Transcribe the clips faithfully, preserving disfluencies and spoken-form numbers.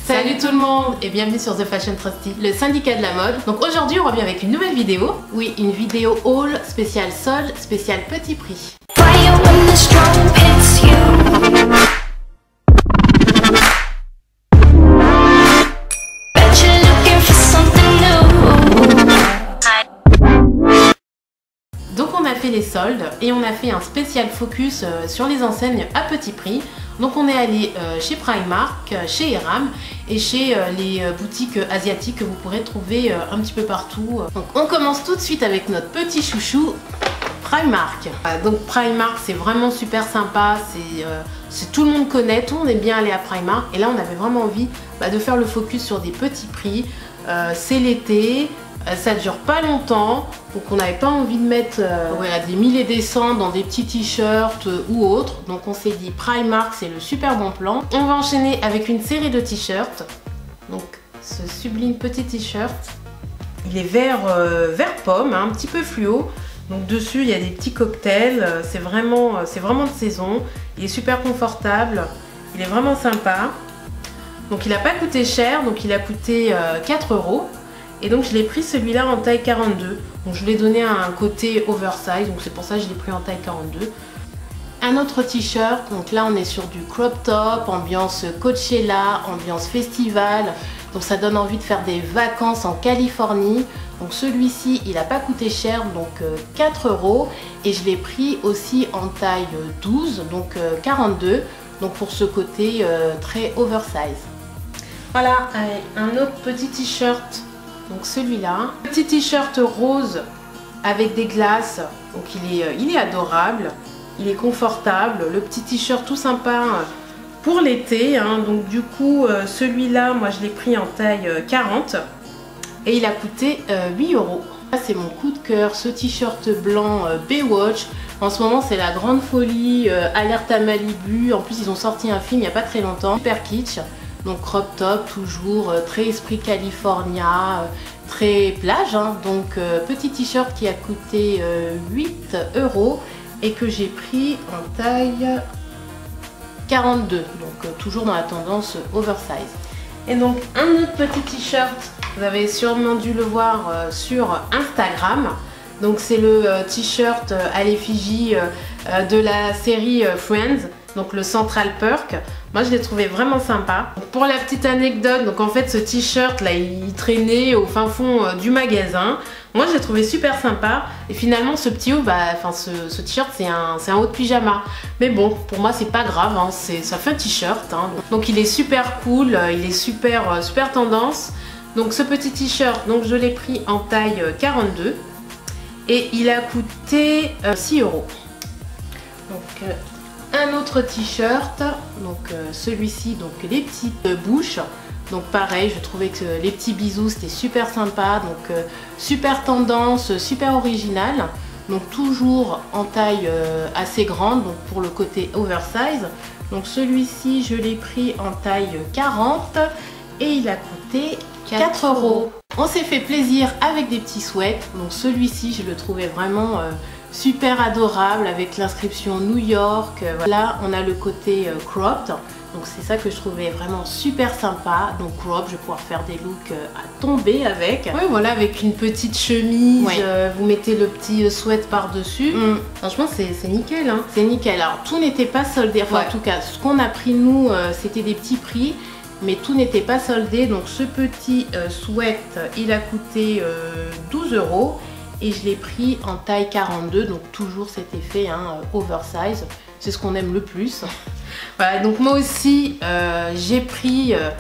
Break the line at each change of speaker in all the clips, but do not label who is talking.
Salut tout le monde et bienvenue sur The Fashion Trusty, le syndicat de la mode. Donc aujourd'hui on revient avec une nouvelle vidéo. Oui, une vidéo haul spéciale solde, spéciale petit prix. Donc on a fait les soldes et on a fait un spécial focus sur les enseignes à petit prix. Donc on est allé chez Primark, chez Eram et chez les boutiques asiatiques que vous pourrez trouver un petit peu partout. Donc on commence tout de suite avec notre petit chouchou Primark. Donc Primark c'est vraiment super sympa, c'est euh, tout le monde connaît, tout le monde est bien allé à Primark. Et là on avait vraiment envie bah, de faire le focus sur des petits prix. Euh, c'est l'été. Ça dure pas longtemps, donc on n'avait pas envie de mettre euh, ouais, des milliers des cents dans des petits t-shirts euh, ou autres. Donc on s'est dit Primark c'est le super bon plan. On va enchaîner avec une série de t-shirts. Donc ce sublime petit t-shirt, il est vert, euh, vert pomme, hein, un petit peu fluo. Donc dessus il y a des petits cocktails, c'est vraiment, c'est vraiment de saison. Il est super confortable, il est vraiment sympa. Donc il n'a pas coûté cher, donc il a coûté euh, quatre euros. Et donc je l'ai pris celui-là en taille quarante-deux. Donc je l'ai donné à un côté oversize, donc c'est pour ça que je l'ai pris en taille quarante-deux. Un autre t-shirt, donc là on est sur du crop top, ambiance Coachella, ambiance festival. Donc ça donne envie de faire des vacances en Californie. Donc celui-ci il n'a pas coûté cher, donc euh, quatre euros. Et je l'ai pris aussi en taille douze, donc euh, quarante-deux. Donc pour ce côté euh, très oversize. Voilà, allez, un autre petit t-shirt. Donc celui-là, petit t-shirt rose avec des glaces, donc il est, il est adorable, il est confortable, le petit t-shirt tout sympa pour l'été, hein. Donc du coup celui-là, moi je l'ai pris en taille quarante et il a coûté huit euros. C'est mon coup de cœur, ce t-shirt blanc Baywatch. En ce moment c'est la grande folie, euh, Alerte à Malibu, en plus ils ont sorti un film il n'y a pas très longtemps, super kitsch. Donc crop top, toujours euh, très esprit California, euh, très plage. Hein. Donc euh, petit t-shirt qui a coûté euh, huit euros et que j'ai pris en taille quarante-deux. Donc euh, toujours dans la tendance oversize. Et donc un autre petit t-shirt, vous avez sûrement dû le voir euh, sur Instagram. Donc c'est le euh, t-shirt euh, à l'effigie euh, de la série euh, Friends. Donc le Central Perk, moi je l'ai trouvé vraiment sympa. Pour la petite anecdote, donc en fait ce t-shirt là il traînait au fin fond euh, du magasin. Moi je l'ai trouvé super sympa et finalement ce petit haut, bah, enfin ce, ce t-shirt c'est un, un haut de pyjama. Mais bon, pour moi c'est pas grave, hein, ça fait un t-shirt. Hein. Donc il est super cool, euh, il est super, euh, super tendance. Donc ce petit t-shirt, donc je l'ai pris en taille quarante-deux et il a coûté euh, six euros. Donc euh, un autre t-shirt, donc euh, celui-ci, donc les petites euh, bouches. Donc pareil, je trouvais que les petits bisous c'était super sympa, donc euh, super tendance, super original. Donc toujours en taille euh, assez grande, donc pour le côté oversize. Donc celui-ci je l'ai pris en taille quarante et il a coûté quatre euros. On s'est fait plaisir avec des petits sweats, donc celui-ci je le trouvais vraiment euh, super adorable avec l'inscription New York. Là on a le côté euh, cropped, donc c'est ça que je trouvais vraiment super sympa. Donc crop, je vais pouvoir faire des looks euh, à tomber avec. Ouais, voilà, avec une petite chemise, ouais. euh, vous mettez le petit euh, sweat par dessus. Mm. Franchement c'est nickel, hein. C'est nickel. Alors tout n'était pas soldé, enfin ouais. En tout cas ce qu'on a pris nous euh, c'était des petits prix. Mais tout n'était pas soldé, donc ce petit euh, sweat il a coûté euh, douze euros et je l'ai pris en taille quarante-deux, donc toujours cet effet hein, oversize, c'est ce qu'on aime le plus. Voilà, donc moi aussi euh, j'ai pris euh,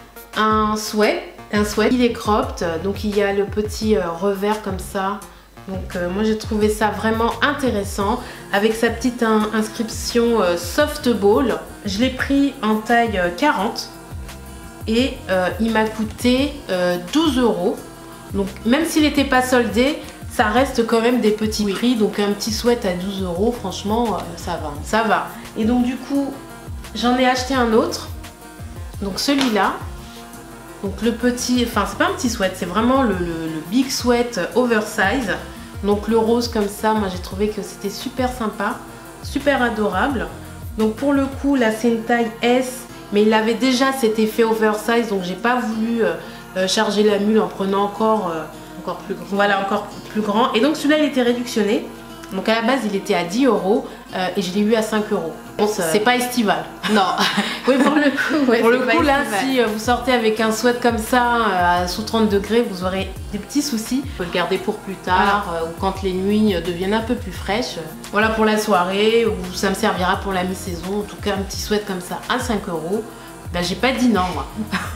un sweat, un sweat, il est cropped, donc il y a le petit euh, revers comme ça. Donc euh, moi j'ai trouvé ça vraiment intéressant avec sa petite in inscription euh, softball. Je l'ai pris en taille euh, quarante. Et euh, il m'a coûté euh, douze euros. Donc même s'il n'était pas soldé, ça reste quand même des petits oui. prix. Donc un petit sweat à douze euros, franchement, euh, ça va, ça va. Et donc du coup, j'en ai acheté un autre. Donc celui-là. Donc le petit, enfin c'est pas un petit sweat, c'est vraiment le, le, le big sweat oversize. Donc le rose comme ça, moi j'ai trouvé que c'était super sympa, super adorable. Donc pour le coup, là c'est une taille S. mais il avait déjà cet effet oversize, donc j'ai pas voulu euh, euh, charger la mule en prenant encore, euh,
encore plus grand.
Voilà, encore plus grand. Et donc celui-là il était réductionné. Donc à la base il était à dix euros euh, et je l'ai eu à cinq euros. Bon, c'est pas estival.
Non.
Oui, pour le coup, ouais, pour le coup là,
estival.
si euh, vous sortez avec un sweat comme ça euh, à sous trente degrés, vous aurez des petits soucis.
On peut le garder pour plus tard, voilà. euh, ou quand les nuits deviennent un peu plus fraîches.
Voilà, pour la soirée, ou ça me servira pour la mi-saison. En tout cas, un petit sweat comme ça à cinq euros. Ben, j'ai pas dit non, moi.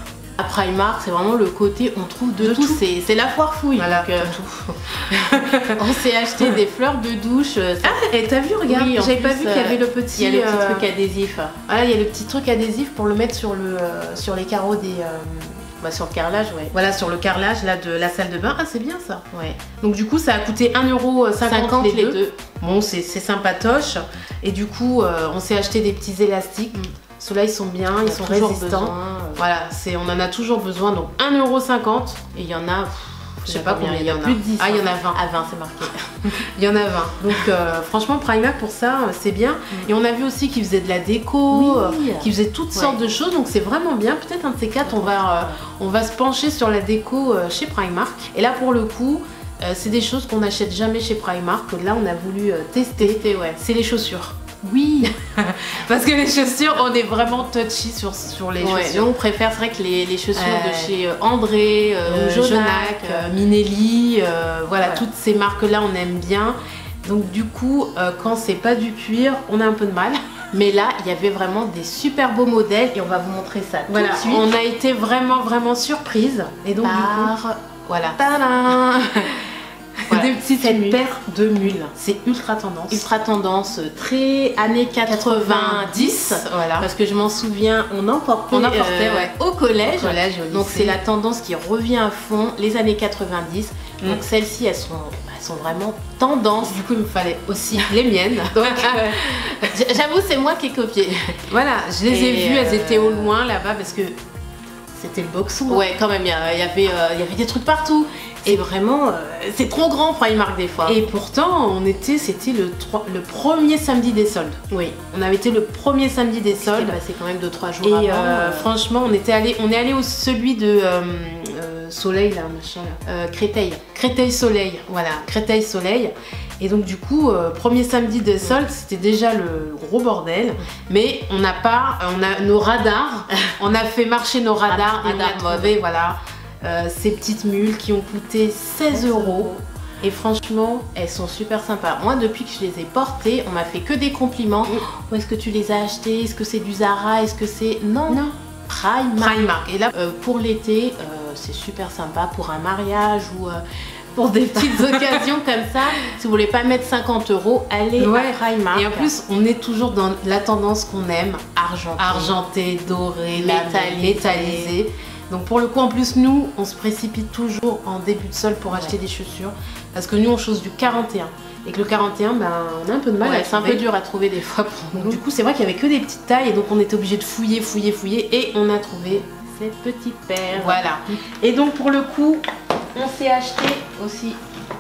À Primark, c'est vraiment le côté on trouve de, de tout, tout. c'est la foire fouille.
Voilà,
donc, euh, tout. On s'est acheté des fleurs de douche. Ça...
Ah, et t'as vu, regarde, oui, j'avais pas vu qu'il y avait le petit,
il y a le petit
euh...
truc adhésif.
Voilà, il y a le petit truc adhésif pour le mettre sur, le, euh, sur les carreaux des... Euh...
Bah, sur le carrelage, ouais.
Voilà, sur le carrelage là, de la salle de bain. Ah, c'est bien ça.
Ouais.
Donc du coup, ça a coûté un euro cinquante les, les deux. deux. Bon, c'est sympatoche. Et du coup, euh, on s'est acheté des petits élastiques. Mm. Ceux-là, ils sont bien, ils sont résistants. Besoin, euh... Voilà, on en a toujours besoin. Donc un euro cinquante.
Et il y en a...
Je sais pas combien il y en a.
Plus de dix.
Ah, il y en a vingt.
À vingt, c'est marqué.
Il y en a vingt. Donc, euh, franchement, Primark pour ça, c'est bien. Mm. Et on a vu aussi qu'ils faisaient de la déco, oui. qu'ils faisaient toutes ouais. sortes de choses. Donc, c'est vraiment bien. Peut-être un de ces quatre, on va, euh, on va se pencher sur la déco euh, chez Primark. Et là, pour le coup, euh, c'est des choses qu'on n'achète jamais chez Primark. Là, on a voulu euh, tester. tester ouais. C'est les chaussures.
Oui,
parce que les chaussures, on est vraiment touchy sur, sur les
ouais,
chaussures.
Nous, on préfère, c'est vrai que les, les chaussures euh, de chez André, euh, Jonac,
Jonac euh, Minelli, euh, voilà, voilà, toutes ces marques-là, on aime bien. Donc du coup, euh, quand c'est pas du cuir, on a un peu de mal.
Mais là, il y avait vraiment des super beaux modèles et on va vous montrer ça
voilà,
tout de suite.
On a été vraiment, vraiment surprise. Et donc
Par...
du coup,
voilà.
Tadam
Voilà.
Des petites
Cette
paires de mules, c'est ultra tendance.
Ultra tendance, très années quatre-vingt-dix.
Voilà.
Parce que je m'en souviens, on en portait,
on en portait
euh,
ouais.
au collège.
Au collège au
donc c'est la tendance qui revient à fond, les années quatre-vingt-dix. Mm. Donc celles-ci, elles sont, elles sont vraiment tendance.
Du coup, il me fallait aussi les miennes.
Donc euh, j'avoue, c'est moi qui ai copié.
Voilà, je les ai
Et
vues,
euh...
elles étaient au loin là-bas parce que c'était le boxon.
Ouais, quand même, il y, y, avait, euh, il y avait des trucs partout. Et vraiment, euh, c'est trop grand Primark des fois.
Et pourtant, on était, c'était le, le premier samedi des soldes.
Oui.
On avait été le premier samedi des soldes.
C'était passé quand même deux trois jours
et
avant.
Et euh,
euh...
franchement, on était allé, on est allé au celui de euh, euh, Soleil là, machin là.
Euh, Créteil.
Créteil Soleil, voilà, Créteil Soleil. Et donc du coup, euh, premier samedi des soldes, c'était déjà le gros bordel. Mais on n'a pas, on a nos radars, on a fait marcher nos radars et on a trouvé, voilà. Euh, ces petites mules qui ont coûté seize euros et franchement elles sont super sympas. Moi depuis que je les ai portées, on m'a fait que des compliments.
Mmh.
Où est-ce que tu les as achetées? Est-ce que c'est du Zara? Est-ce que c'est... Non,
non.
Primark.
Primark. Et là euh, pour l'été, euh, c'est super sympa pour un mariage ou... Euh, pour des petites occasions comme ça, si vous voulez pas mettre cinquante euros, allez
ouais.
à Primark.
Et en plus, on est toujours dans la tendance qu'on aime,
argenté,
argenté, doré,
métallisé.
métallisé. Donc pour le coup, en plus, nous, on se précipite toujours en début de solde pour acheter ouais. des chaussures. Parce que nous, on chose du quarante et un. Et que le quarante et un, ben, on a un peu de mal
ouais,
à
c'est un peu dur à trouver des fois pour nous.
Donc, du coup, c'est vrai qu'il n'y avait que des petites tailles. Et donc, on était obligé de fouiller, fouiller, fouiller. Et on a trouvé cette petite paire.
Voilà.
Et donc, pour le coup, on s'est acheté aussi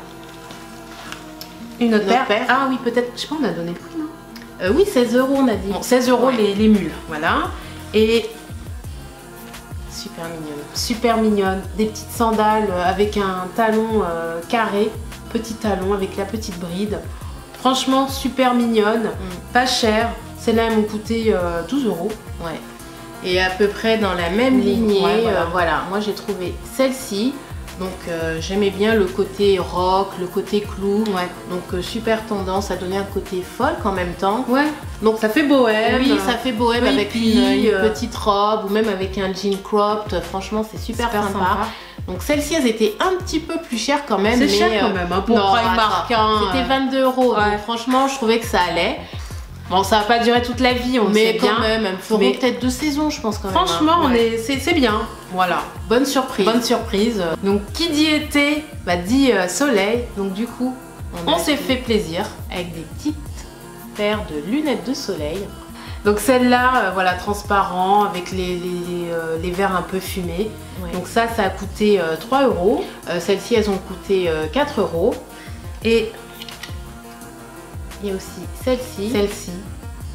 une autre, une paire. autre paire. Ah oui, peut-être, je sais pas, on a donné le prix, non
euh, Oui, seize euros, on a dit.
Bon, seize euros ouais. les, les mules. Voilà. Et...
super mignonne.
Super mignonne. Des petites sandales avec un talon euh, carré. Petit talon avec la petite bride. Franchement, super mignonne. Mm. Pas cher. Celles-là, elles m'ont coûté euh, douze euros.
Ouais. Et à peu près dans la même lignée.
Ouais, voilà.
Euh, voilà. Moi, j'ai trouvé celle-ci. Donc, euh, j'aimais bien le côté rock, le côté clou.
Ouais.
Donc, euh, super tendance à donner un côté folk en même temps.
Ouais. Donc, ça fait bohème.
Oui, ça fait bohème
oui,
avec
puis,
une, une
euh...
petite robe ou même avec un jean cropped. Franchement, c'est super,
super
sympa.
sympa.
Donc, celles-ci, elles étaient un petit peu plus chères quand même.
C'est cher quand même, hein, pour Primark.
C'était vingt-deux euros.
Ouais.
Donc, franchement, je trouvais que ça allait.
Bon, ça va pas durer toute la vie, on
mais
sait
quand
bien.
même, elles me feront
mais...
peut-être deux saisons, je pense quand même.
Franchement,
hein. ouais.
c'est bien. Voilà,
bonne surprise.
Bonne surprise. Donc, qui dit été, bah, dit euh, soleil. Donc, du coup, on, on s'est fait plaisir
avec des petites paires de lunettes de soleil.
Donc, celle-là, euh, voilà, transparent, avec les, les, euh, les verres un peu fumés. Ouais. Donc, ça, ça a coûté euh, trois euros.
Euh, Celles-ci, elles ont coûté euh, quatre euros.
Et
il y a aussi celle-ci.
Celle-ci.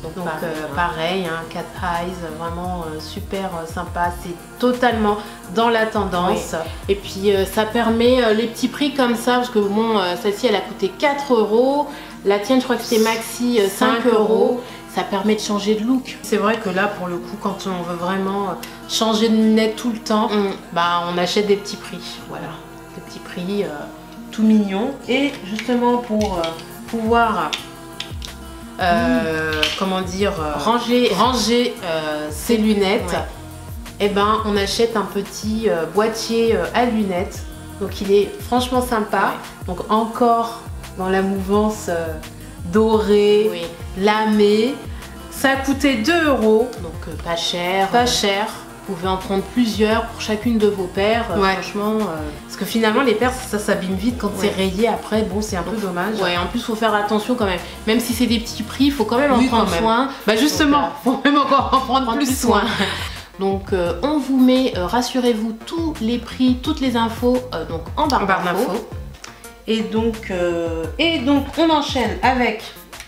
Donc,
Donc
pareil,
euh,
hein.
pareil, hein, cat eyes, vraiment euh, super euh, sympa, c'est totalement dans la tendance. Oui. Et puis euh, ça permet euh, les petits prix comme ça, parce que bon, euh, celle-ci elle a coûté quatre euros, la tienne je crois que c'était maxi euh, cinq euros. Ça permet de changer de look.
C'est vrai que là, pour le coup, quand on veut vraiment changer de lunettes tout le temps, mm. bah, on achète des petits prix. Voilà, des petits prix euh, tout mignons. Et justement, pour euh, pouvoir, euh, mm. comment dire, euh,
ranger,
ranger euh, ses lunettes, ouais. Et ben, on achète un petit euh, boîtier euh, à lunettes. Donc, il est franchement sympa. Ouais. Donc, encore dans la mouvance euh, dorée.
Oui.
Lamé, ça a coûté deux euros,
donc euh, pas cher.
Pas euh, cher.
Vous pouvez en prendre plusieurs pour chacune de vos paires. Euh,
ouais.
Franchement, euh...
parce que finalement les paires ça s'abîme vite quand ouais. c'est rayé après. Bon, c'est un donc, peu dommage.
Ouais. En plus, faut faire attention quand même. Même si c'est des petits prix, il faut quand même en
oui,
prendre soin.
Bah justement, il faut même encore en prendre, prendre plus, plus soin. soin.
Donc euh, on vous met, euh, rassurez-vous, tous les prix, toutes les infos euh, donc en barre d'infos.
Et donc euh, et donc on enchaîne avec.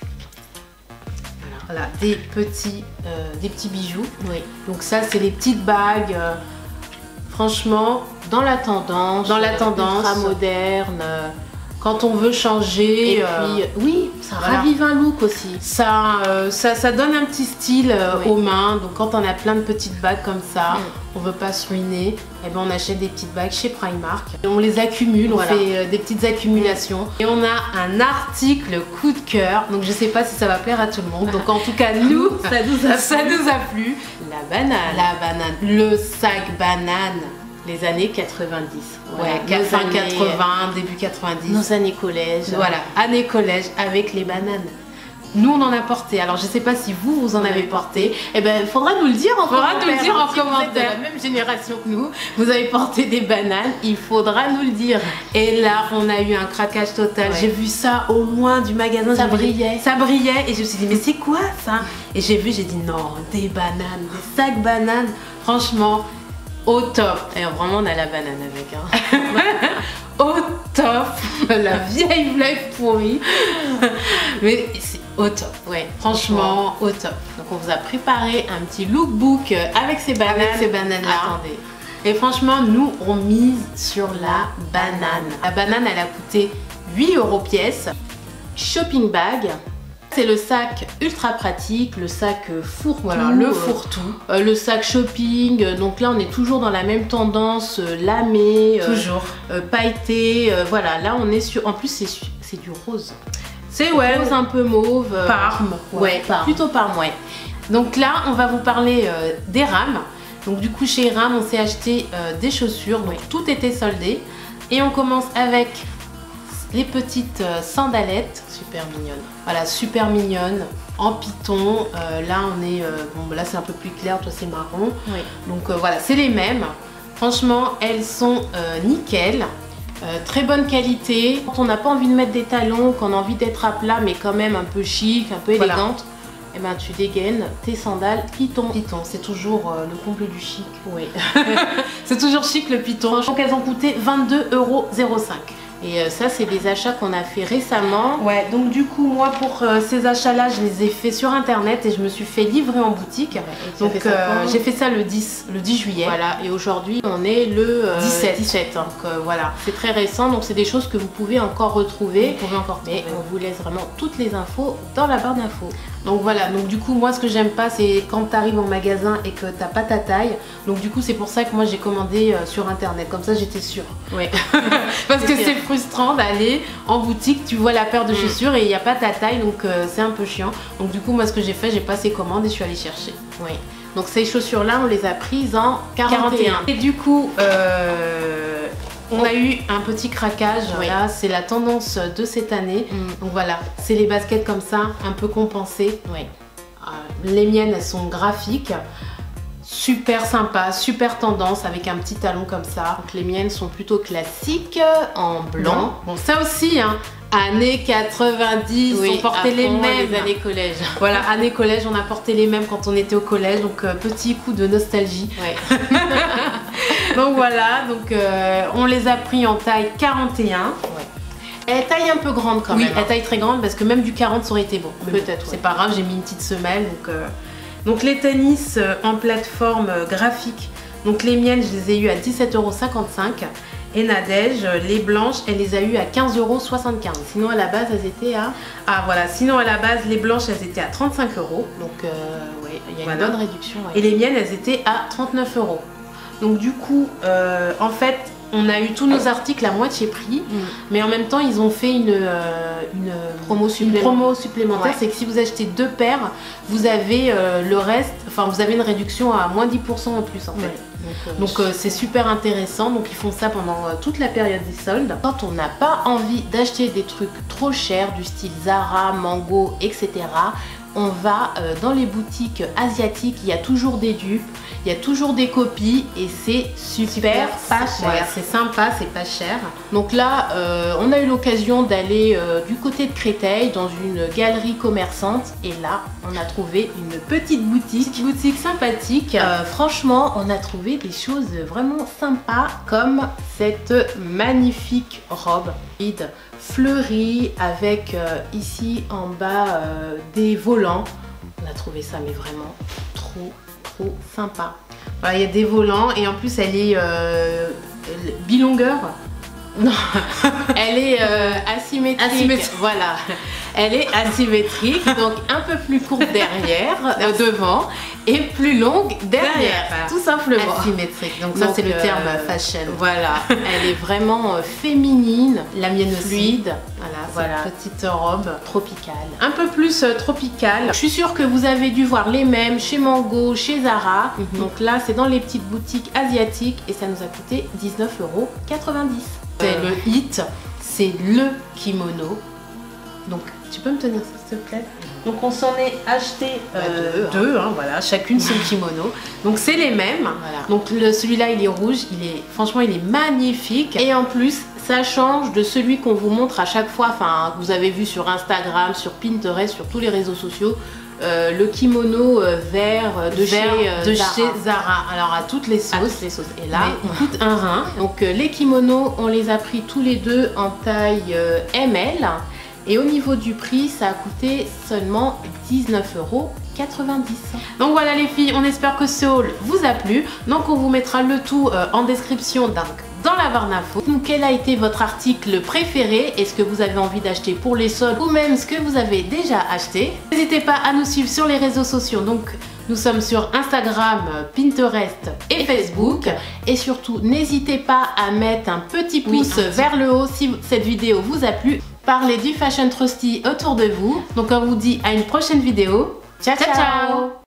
Voilà, des petits, euh, des petits bijoux.
Oui.
Donc ça, c'est les petites bagues. Euh, franchement,
dans la tendance,
dans la tendance,
ultra moderne. Euh,
quand on veut changer.
Et
euh,
puis, oui, ça voilà. ravive un look aussi.
Ça, euh, ça, ça donne un petit style euh, oui. aux mains. Donc quand on a plein de petites bagues comme ça, mm. on veut pas se ruiner. Et ben on achète des petites bagues chez Primark. Et on les accumule,
voilà.
on fait euh, des petites accumulations. Et on a un article coup de cœur. Donc je sais pas si ça va plaire à tout le monde. Donc en tout cas nous, ça nous a, ça nous a plu.
La banane.
La banane. Le sac banane.
Les années quatre-vingt-dix.
Ouais, ouais fin quatre-vingts, début quatre-vingt-dix.
Nos années collège.
Voilà, années collège avec les bananes. Nous, on en a porté. Alors, je sais pas si vous, vous en avez porté.
Eh ben, il faudra nous le dire en
faudra
commentaire.
nous le dire en
si
commentaire.
Vous êtes de la même génération que nous. Vous avez porté des bananes. Il faudra nous le dire.
Et là, on a eu un craquage total. Ouais. J'ai vu ça au loin du magasin.
Ça brillait.
Ça brillait. Et je me suis dit, mais c'est quoi ça? Et j'ai vu, j'ai dit, non, des bananes, des sacs bananes. Franchement, au top.
Et vraiment, on a la banane avec. Hein.
Au top. La vieille blague pourrie. Mais c'est au top.
Ouais,
franchement, au top.
Donc, on vous a préparé un petit lookbook avec ces bananes.
Avec ces bananes-là.
Attendez.
Et franchement, nous, on mise sur la banane. La banane, elle a coûté huit euros pièce.
Shopping bag. C'est le sac ultra pratique, le sac fourre-tout,
voilà, le fourre-tout,
euh, le sac shopping. Donc là, on est toujours dans la même tendance, euh, lamé,
euh, toujours
euh, pailleté. Euh, voilà, là, on est sur. En plus, c'est du rose.
C'est ouais,
rose un peu mauve. Euh,
parme.
Ouais, ouais parme. Plutôt parme, ouais.
Donc là, on va vous parler euh, des rames. Donc du coup, chez Ram, on s'est acheté euh, des chaussures. Donc tout était soldé. Et on commence avec les petites euh, sandalettes.
Super mignonnes.
Voilà, super mignonnes. En python. Euh, là, on est... Euh, bon, là, c'est un peu plus clair. Toi, c'est marron.
Oui.
Donc euh, voilà, c'est les mêmes. Franchement, elles sont euh, nickel. Euh, très bonne qualité.
Quand on n'a pas envie de mettre des talons, qu'on a envie d'être à plat, mais quand même un peu chic, un peu élégante, voilà. Eh ben, tu dégaines tes sandales python.
Python, c'est toujours euh, le comble du chic.
Oui.
C'est toujours chic le python. Donc elles ont coûté vingt-deux euros zéro cinq.
Et euh, ça, c'est des achats qu'on a fait récemment.
Ouais, donc du coup, moi, pour euh, ces achats-là, je les ai fait sur Internet et je me suis fait livrer en boutique. Ouais, donc euh, j'ai fait ça le dix, le dix juillet.
Voilà, et aujourd'hui, on est le euh,
dix-sept.
dix-sept. Donc euh, voilà, c'est très récent, donc c'est des choses que vous pouvez encore retrouver.
Vous pouvez encore
mais
retrouver.
On vous laisse vraiment toutes les infos dans la barre d'infos.
Donc voilà, donc du coup moi ce que j'aime pas c'est quand tu arrives en magasin et que t'as pas ta taille. Donc du coup c'est pour ça que moi j'ai commandé euh, sur internet, comme ça j'étais sûre.
Oui.
Parce que c'est frustrant d'aller en boutique, tu vois la paire de mmh. chaussures et il n'y a pas ta taille, donc euh, c'est un peu chiant. Donc du coup moi ce que j'ai fait, j'ai passé commande et je suis allée chercher.
Oui. Donc ces chaussures là on les a prises en quarante et un.
Et du coup euh, on a eu un petit craquage, oui. Là c'est la tendance de cette année. Mm. Donc voilà, c'est les baskets comme ça, un peu compensées.
Oui.
Euh, les miennes elles sont graphiques, super sympa, super tendance avec un petit talon comme ça.
Donc les miennes sont plutôt classiques en blanc. blanc.
Bon ça aussi hein, années quatre-vingt-dix, oui, on portait les mêmes.
Les années collège.
Voilà, années collège, on a porté les mêmes quand on était au collège, donc euh, petit coup de nostalgie.
Ouais.
Donc voilà, donc euh, on les a pris en taille quarante et un.
Ouais.
Elle est taille un peu grande quand
oui,
même. Elle taille très grande parce que même du quarante ça aurait été bon.
Peut-être.
C'est
Ouais.
pas grave, j'ai mis une petite semelle. Donc, euh... donc les tennis euh, en plateforme euh, graphique. Donc les miennes, je les ai eu à dix-sept euros cinquante-cinq. Et Nadège, les blanches, elle les a eues à quinze euros soixante-quinze. Sinon à la base, elles étaient à... Ah voilà, sinon à la base, les blanches, elles étaient à trente-cinq euros. Donc euh, ouais, il y a voilà. Une bonne réduction. Ouais. Et les miennes, elles étaient à trente-neuf euros. Donc du coup, euh, en fait, on a eu tous nos articles à moitié prix, mm. mais en même temps, ils ont fait une, euh, une,
promo, supplément.
une promo supplémentaire. Ouais. C'est que si vous achetez deux paires, vous avez euh, le reste, enfin vous avez une réduction à moins dix pour cent en plus en fait. Ouais. Donc euh, c'est super intéressant, donc ils font ça pendant euh, toute la période des soldes. Quand on n'a pas envie d'acheter des trucs trop chers du style Zara, Mango, et cetera, on va euh, dans les boutiques asiatiques, il y a toujours des dupes, il y a toujours des copies et c'est super, super pas cher. Ouais, c'est sympa, c'est pas cher. Donc là, euh, on a eu l'occasion d'aller euh, du côté de Créteil dans une galerie commerçante et là, on a trouvé une petite boutique, petite boutique sympathique. Euh, franchement, on a trouvé des choses vraiment sympas comme cette magnifique robe vide fleurie avec euh, ici en bas euh, des volants. On a trouvé ça mais vraiment trop trop sympa. Voilà, il y a des volants et en plus elle est euh, bilongueur. Non, elle est euh, asymétrique. asymétrique. Voilà, elle est asymétrique, donc un peu plus courte derrière, euh, devant, et plus longue derrière, derrière. Tout simplement. Asymétrique. Donc, donc ça c'est euh, le terme fashion. Voilà, elle est vraiment euh, féminine, la mienne fluide. Voilà, voilà. Cette petite robe tropicale, un peu plus euh, tropicale. Je suis sûre que vous avez dû voir les mêmes chez Mango, chez Zara. Mm-hmm. Donc là, c'est dans les petites boutiques asiatiques et ça nous a coûté dix-neuf euros quatre-vingt-dix. C'est le hit, c'est le kimono. Donc, tu peux me tenir ça s'il te plaît? Donc, on s'en est acheté euh, deux, deux hein. Hein, voilà, chacune son kimono. Donc, c'est les mêmes. Voilà. Donc, celui-là, il est rouge. Il est, franchement, il est magnifique. Et en plus, ça change de celui qu'on vous montre à chaque fois. Enfin, vous avez vu sur Instagram, sur Pinterest, sur tous les réseaux sociaux. Euh, le kimono euh, vert de, vert chez, euh, de Zara. chez Zara, alors à toutes les sauces, toutes les sauces. Et là mais il coûte un rein. Donc euh, les kimonos on les a pris tous les deux en taille euh, M L et au niveau du prix ça a coûté seulement dix-neuf euros quatre-vingt-dix. Donc voilà les filles, on espère que ce haul vous a plu. Donc on vous mettra le tout euh, en description donc dans la barre d'infos. Donc quel a été votre article préféré? Est-ce que vous avez envie d'acheter pour les soldes ou même ce que vous avez déjà acheté? N'hésitez pas à nous suivre sur les réseaux sociaux. Donc nous sommes sur Instagram, Pinterest et, et Facebook. Facebook. Et surtout n'hésitez pas à mettre un petit pouce oui, vers le haut si cette vidéo vous a plu. Parlez du Fashion Trusty autour de vous. Donc on vous dit à une prochaine vidéo. Ciao ciao, ciao, ciao.